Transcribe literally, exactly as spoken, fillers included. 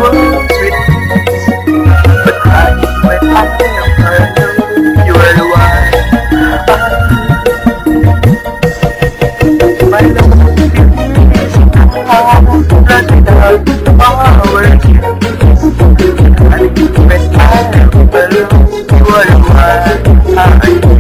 was sweet, but I, when I am hurt, you are the one. My love is all that without our kiss. And when I am alone, you are the one. I